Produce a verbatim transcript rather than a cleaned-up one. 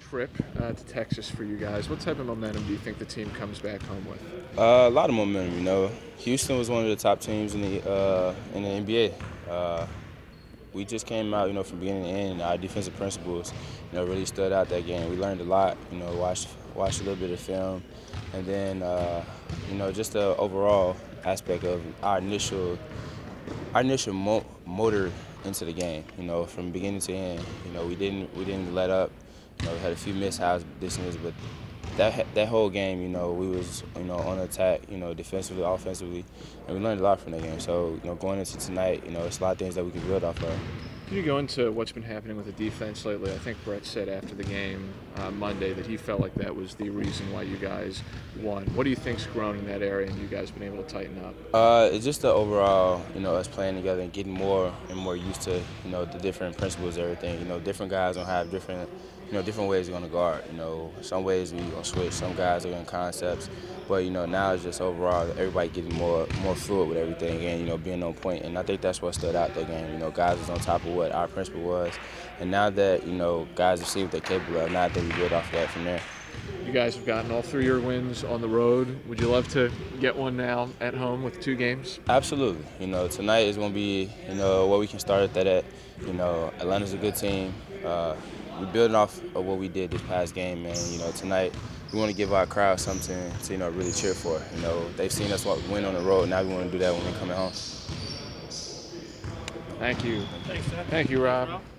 trip uh, to Texas for you guys. What type of momentum do you think the team comes back home with? Uh, a lot of momentum, you know. Houston was one of the top teams in the uh, in the N B A. Uh, we just came out, you know, from beginning to end. Our defensive principles, you know, really stood out that game. We learned a lot, you know, watched watched a little bit of film, and then, uh, you know, just the overall aspect of our initial our initial mo motor into the game. You know, from beginning to end. You know, we didn't we didn't let up. You know, we had a few mishaps, this and this, but that that whole game, you know, we was, you know, on attack, you know, defensively, offensively, and we learned a lot from that game. So, you know, going into tonight, you know, it's a lot of things that we can build off of. Can you go into what's been happening with the defense lately? I think Brett said after the game uh, Monday that he felt like that was the reason why you guys won. What do you think's grown in that area and you guys been able to tighten up? Uh, it's just the overall, you know, us playing together and getting more and more used to, you know, the different principles, everything. You know, different guys don't have different, you know, different ways they're going to guard. You know, some ways we going to switch, some guys are going concepts. But, you know, now it's just overall everybody getting more more fluid with everything and, you know, being on point. And I think that's what stood out that game. You know, guys was on top of what our principle was. And now that, you know, guys have seen what they're capable of, now I think we build off of that from there. You guys have gotten all three of your wins on the road. Would you love to get one now at home with two games? Absolutely. You know, tonight is going to be, you know, where we can start that at. You know, Atlanta's a good team. Uh, we're building off of what we did this past game, and, you know, tonight we want to give our crowd something to, you know, really cheer for. You know, they've seen us win on the road. Now we want to do that when we come at home. Thank you. Thanks, Seth. Thank you, Rob.